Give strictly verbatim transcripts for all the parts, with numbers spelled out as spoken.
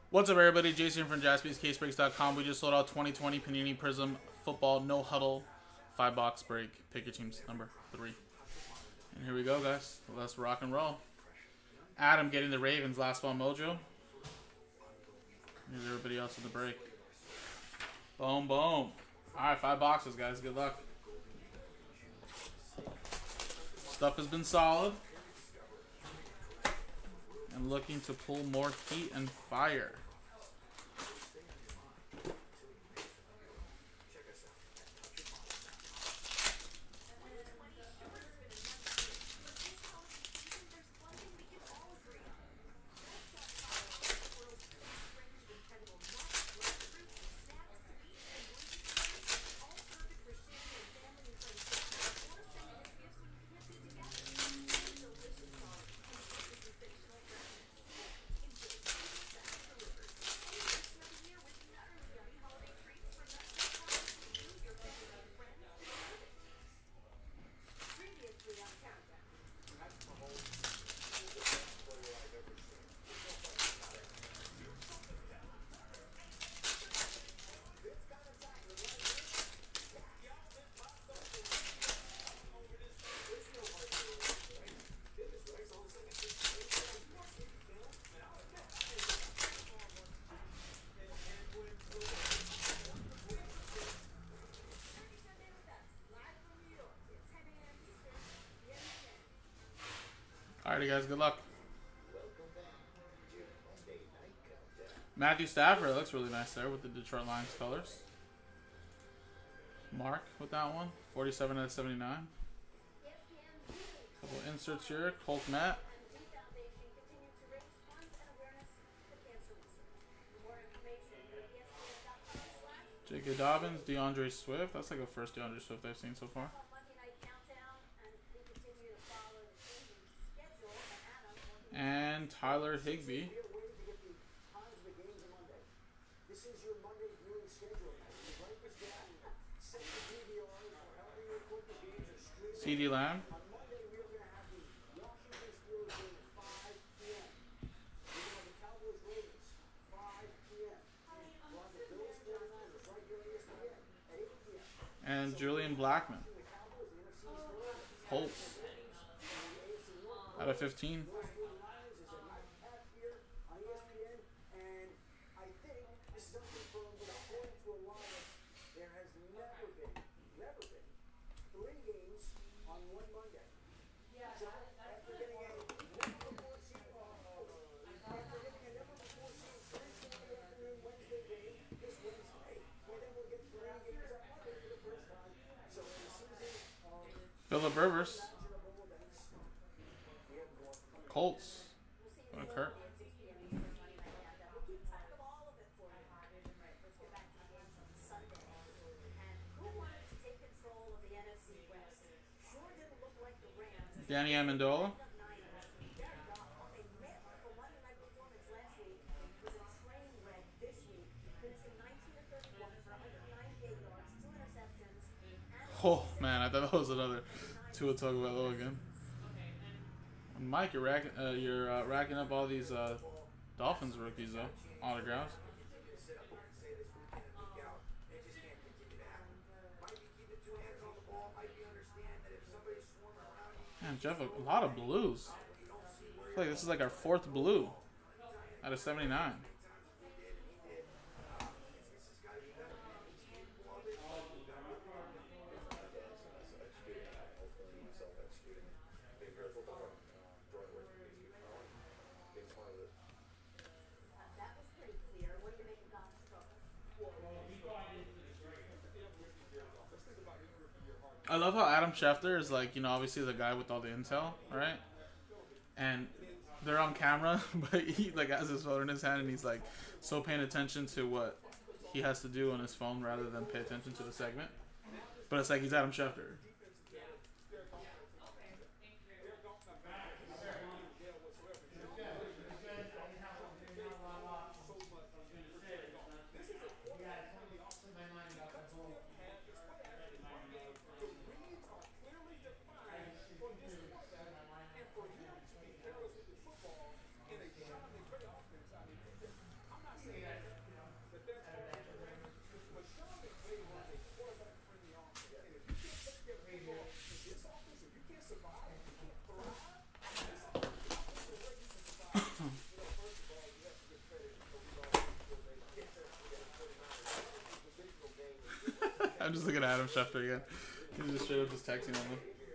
What's up, everybody? Jason from Jaspys Case Breaks dot com. We just sold out twenty twenty Panini Prizm Football No Huddle five box break. Pick your teams number three. And here we go, guys. Let's rock and roll. Adam getting the Ravens last ball mojo. Here's everybody else in the break. Boom, boom. All right, five boxes, guys. Good luck. Stuff has been solid. And looking to pull more heat and fire. Alrighty, guys, good luck. Matthew Stafford looks really nice there with the Detroit Lions colors. Mark with that one, forty-seven out of seventy-nine. Couple inserts here, Colt Matt. J K. Dobbins, DeAndre Swift. That's like the first DeAndre Swift I've seen so far. And Tyler Higbee. CeeDee Lamb. And Julian Blackman. Colts. Out of fifteen. Phillip Rivers. Colts. What a Kurt. Danny Amendola. Oh man, I thought that was another Tua Tagovailoa again. Mike, you're racking, uh, you're uh, racking up all these uh, Dolphins rookies though, autographs. Man, Jeff, a lot of blues. I feel like this is like our fourth blue out of seventy-nine. I love how Adam Schefter is like, you know, obviously the guy with all the intel, right? And they're on camera, but he like has his phone in his hand and he's like so paying attention to what he has to do on his phone rather than pay attention to the segment. But it's like he's Adam Schefter. I'm just looking at Adam Schefter again. He's just straight up just texting on them.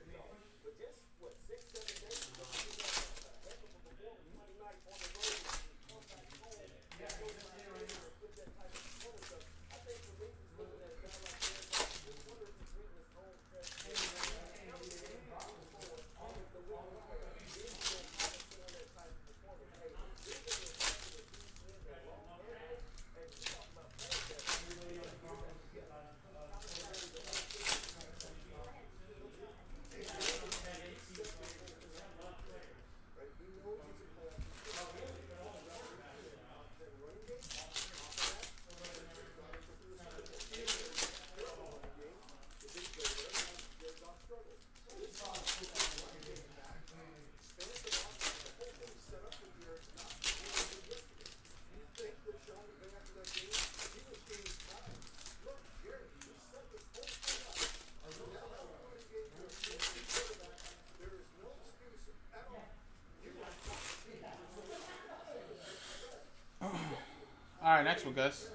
All right, next one, guys.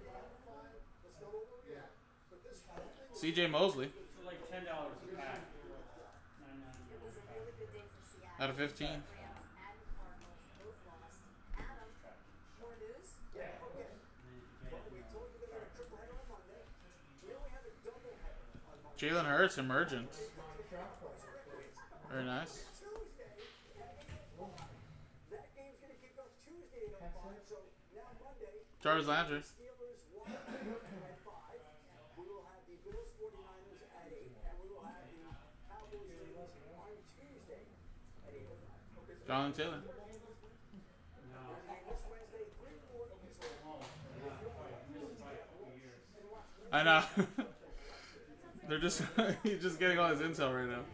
C J Mosley. Like ten dollars a pack. Out of fifteen. Jalen Hurts, Emergence. Very nice. Jarvis Landry. Jonathan Taylor. I know. They're just he's just getting all his intel right now.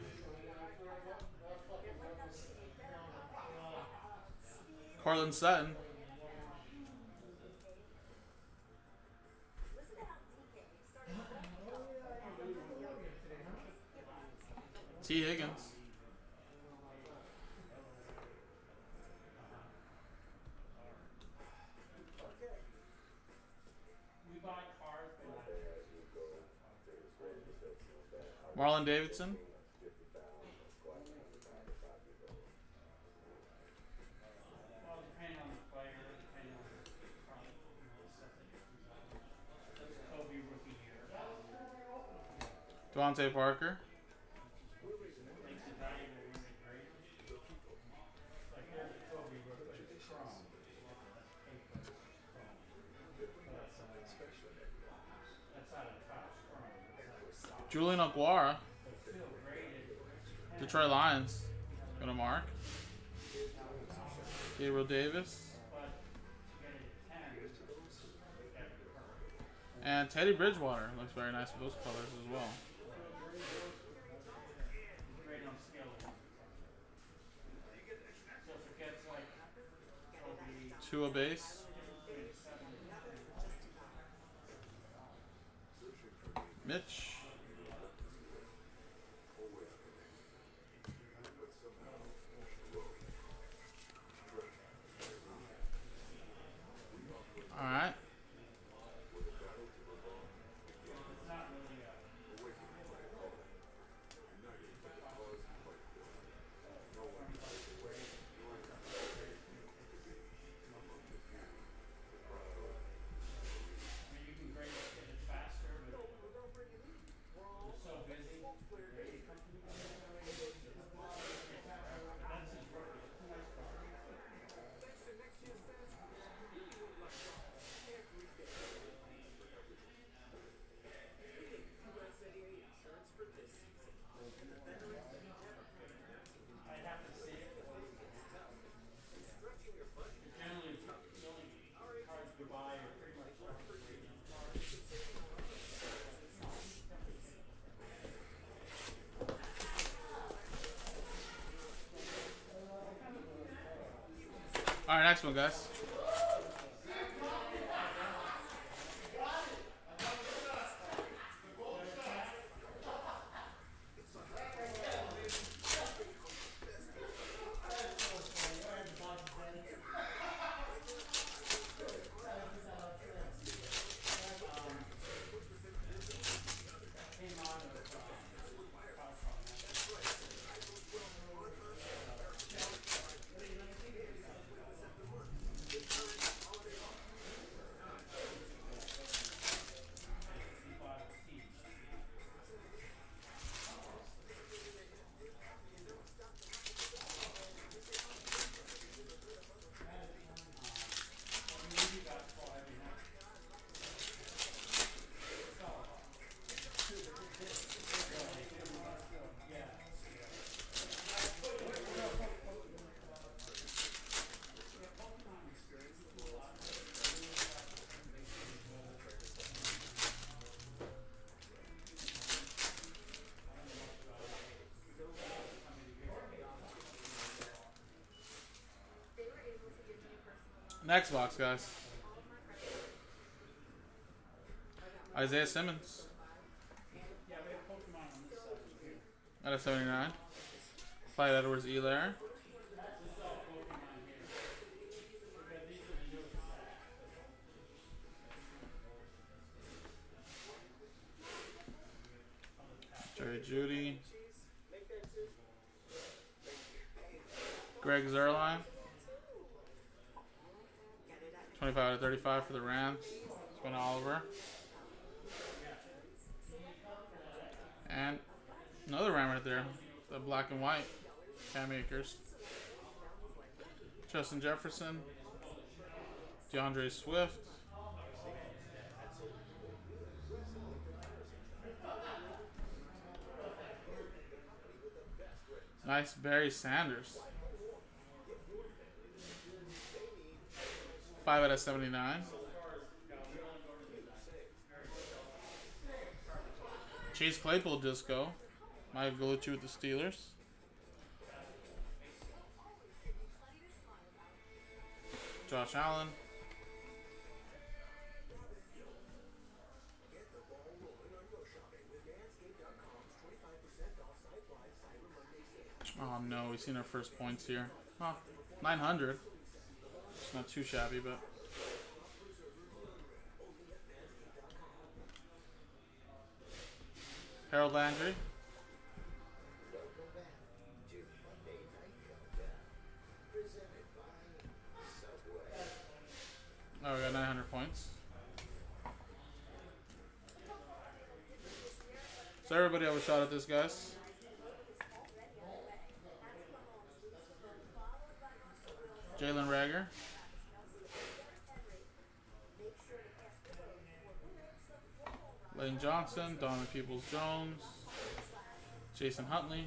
Cortland Sutton. T. Higgins. Marlon Davidson. Devontae Parker. Julian Aguara. Detroit Lions. Gonna mark. Gabriel Davis. And Teddy Bridgewater. Looks very nice with those colors as well. Two a base. Mitch. All right. All right, next one, guys. Next box, guys. Isaiah Simmons. Out of seventy-nine. Clyde Edwards-Helaire. Jerry Judy. Greg Zuerlein. twenty-five out of thirty-five for the Rams. Quinn Oliver. And another Ram right there. The black and white. Cam Akers. Justin Jefferson. DeAndre Swift. Nice Barry Sanders. five out of seventy-nine. Chase Claypool disco. Mike Galucci with the Steelers. Josh Allen. Oh no, we've seen our first points here. Huh, nine hundred. It's not too shabby, but. Harold Landry. Oh, we got nine hundred points. So everybody have a shot at this, guys. Jalen Reagor. Lane Johnson, Donovan Peoples-Jones, Jason Huntley.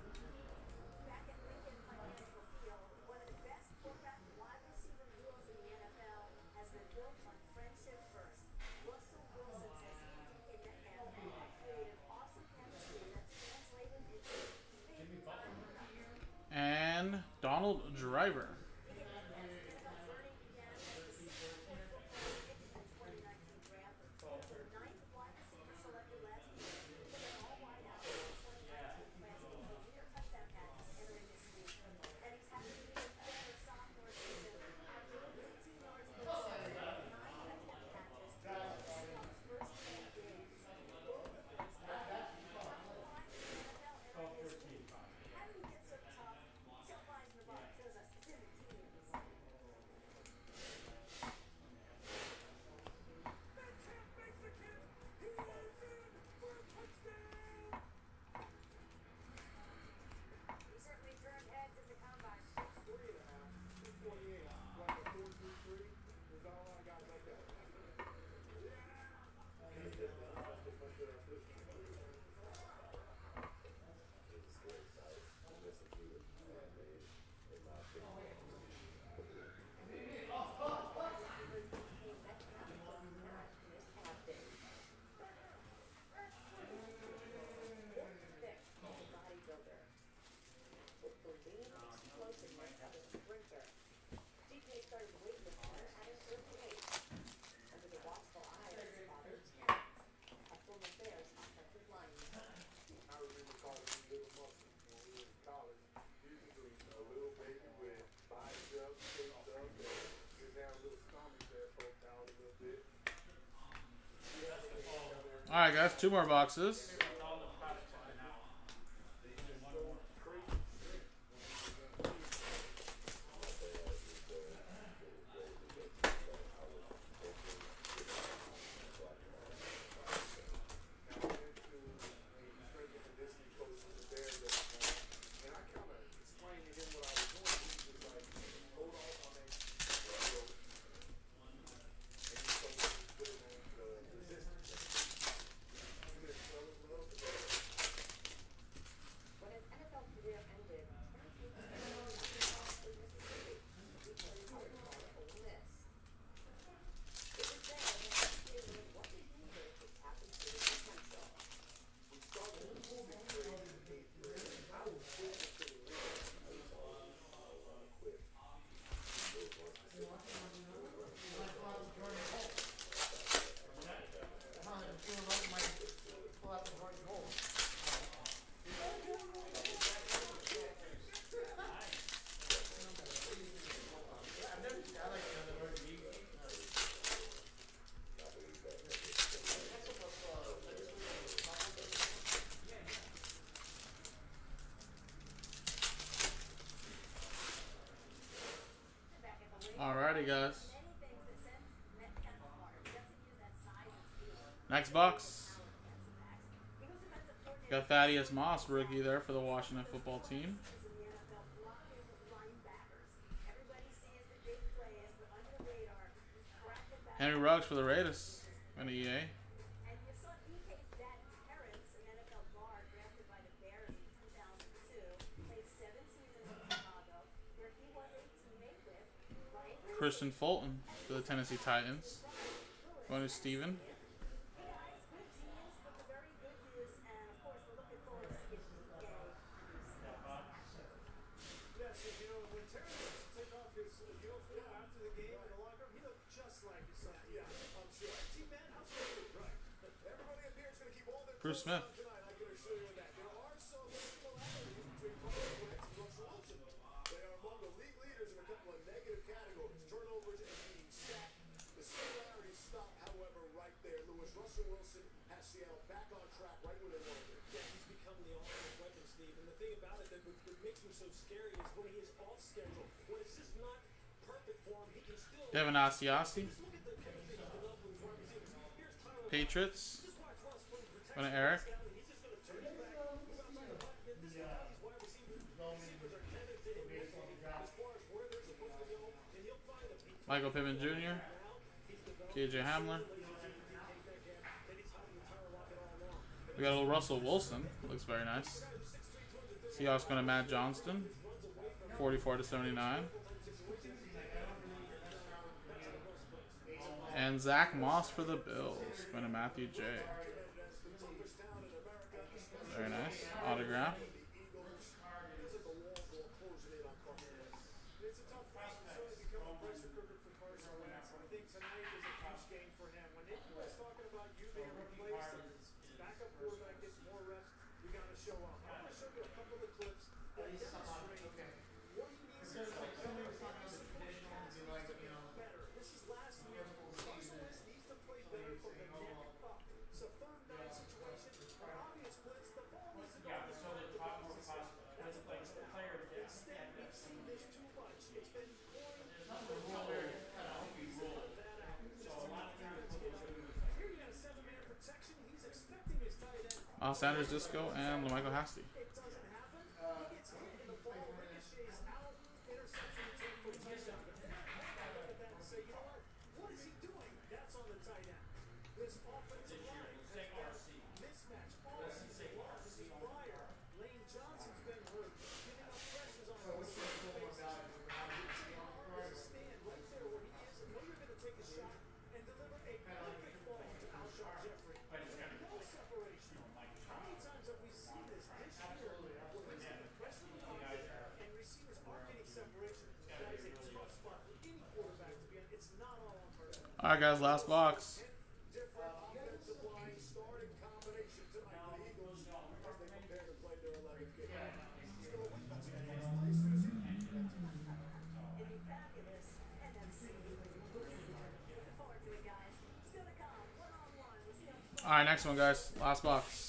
And Donald Driver. All right, guys, two more boxes. Alrighty, guys. Next box. Got Thaddeus Moss, rookie there for the Washington football team. Henry Ruggs for the Raiders. And E A. Christian Fulton for the Tennessee Titans. Going to Steven. Bruce Smith. Devin Asiasi. Patriots. Going to Eric. Michael Pittman Junior K J Hamler. We got a little Russell Wilson. Looks very nice. Seahawks going to Matt Johnston. forty-four to seventy-nine. And Zach Moss for the Bills. Going to Matthew J. Very nice. Autograph. Uh, Sanders Disco and LaMichael Hasty. Alright guys, last box. Alright, next one guys. Last box.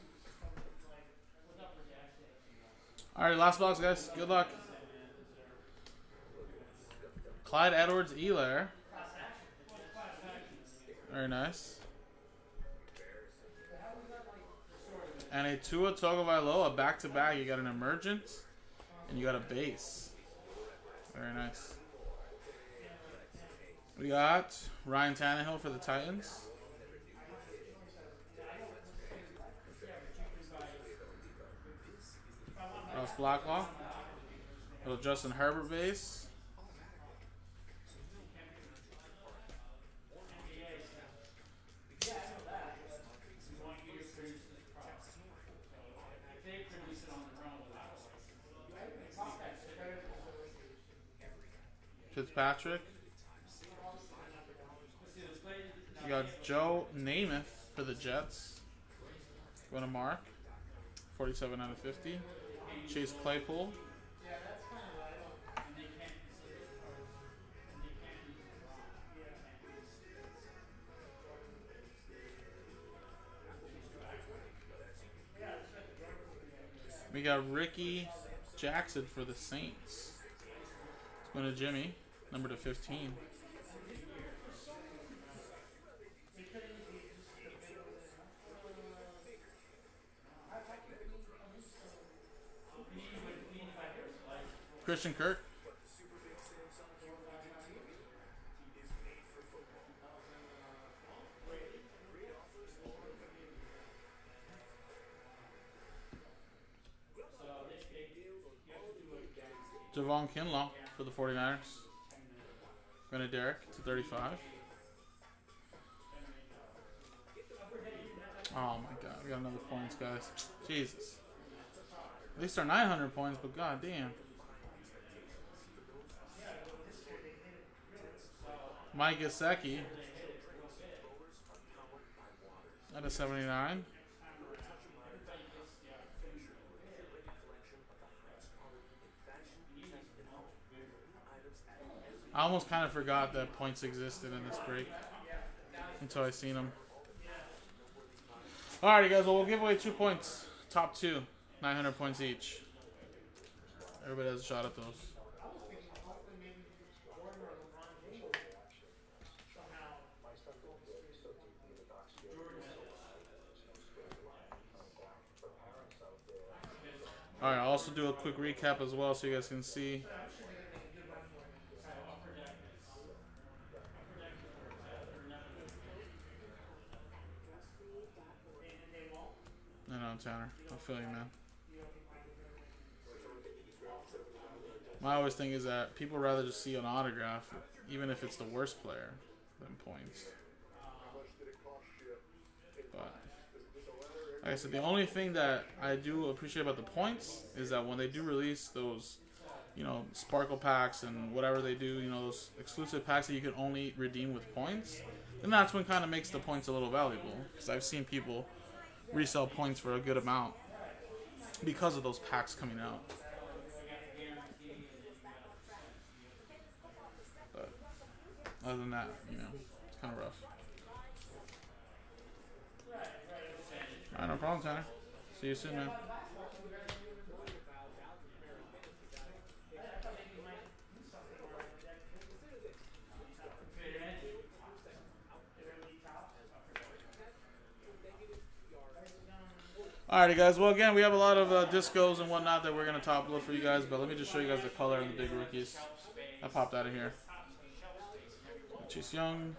Alright, last box, guys. Good luck. Clyde Edwards-Helaire. Very nice. And a Tua Tagovailoa back-to-back. You got an emergent, and you got a base. Very nice. We got Ryan Tannehill for the Titans. Ross Blacklock. Little Justin Herbert base. Fitzpatrick. You got Joe Namath for the Jets. Going to Mark. forty-seven out of fifty. Chase Claypool. We got Ricky Jackson for the Saints. It's going to Jimmy, number to fifteen. Christian Kirk. Javon Kinlaw for the forty-niners. Going to Derek to thirty-five. Oh my god, we got another points, guys. Jesus. At least our nine hundred points, but god damn. Mike Gesicki at a seventy-nine. I almost kind of forgot that points existed in this break until I seen them. Alrighty, guys. Well, we'll give away two points. Top two, nine hundred points each. Everybody has a shot at those. Alright, I'll also do a quick recap as well so you guys can see. I know, Tanner. I feel you, man. My always thing is that people rather just see an autograph, even if it's the worst player, than points. But like I said, the only thing that I do appreciate about the points is that when they do release those, you know, sparkle packs and whatever they do, you know, those exclusive packs that you can only redeem with points, then that's when kind of makes the points a little valuable. Because I've seen people resell points for a good amount because of those packs coming out. But other than that, you know, it's kind of rough. Alright, no problem, Tanner. See you soon, man. Alrighty, guys. Well, again, we have a lot of uh, discos and whatnot that we're going to top load for you guys, but let me just show you guys the color and the big rookies. I popped out of here. Chase Young,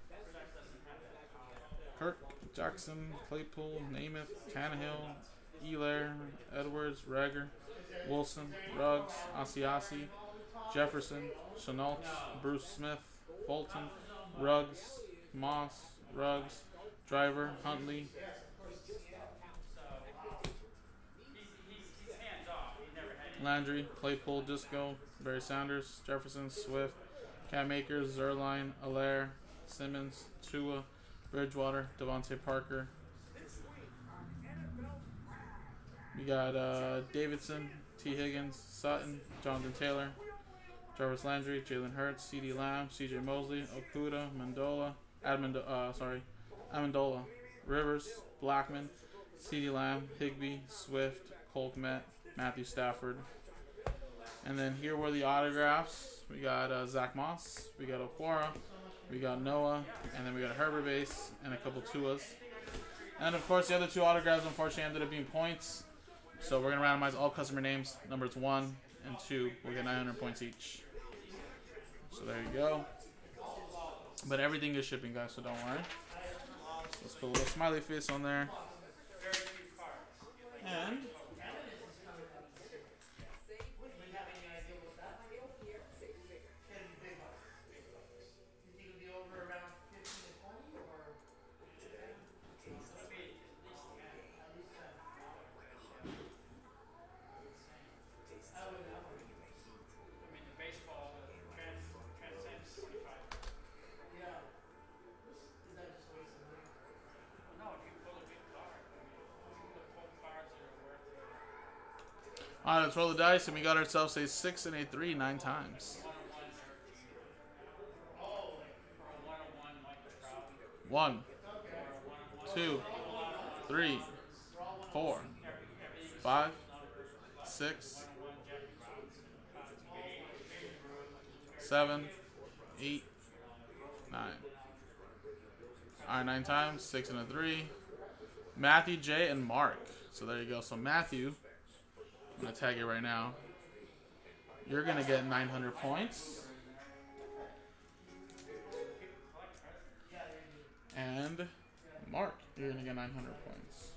Kirk, Jackson, Claypool, Namath, Tannehill, Helaire, Edwards, Rager, Wilson, Ruggs, Asiasi, Jefferson, Chenault, Bruce Smith, Fulton, Ruggs, Moss, Ruggs, Driver, Huntley, Landry, Claypool, Disco, Barry Sanders, Jefferson, Swift, Cam Akers, Zerline, Allaire, Simmons, Tua, Bridgewater, Devontae Parker. We got uh, Davidson, T. Higgins, Sutton, Jonathan Taylor, Jarvis Landry, Jalen Hurts, C D Lamb, C J Mosley, Okuda, Mendola, Admond, uh, sorry, Amendola, Rivers, Blackman, C D Lamb, Higbee, Swift, Cole Kmet, Matthew Stafford, And then here were the autographs. We got uh, Zach Moss, we got Okwara, we got Noah, and then we got a Herbert base and a couple Tuas. And of course, the other two autographs unfortunately ended up being points. So we're gonna randomize all customer names, numbers one and two. We'll get nine hundred points each. So there you go. But everything is shipping, guys, so don't worry. So let's put a little smiley face on there. And alright, let's roll the dice, and we got ourselves a six and a three nine times. One, two, three, four, five, six, seven, eight, nine. Alright, nine times, six and a three. Matthew, Jay, and Mark. So there you go. So Matthew, I'm going to tag it right now. You're going to get nine hundred points. And Mark, you're going to get nine hundred points.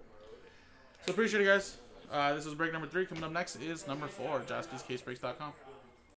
So appreciate it, guys. Uh, this is break number three. Coming up next is number four, Jaspys Case Breaks dot com.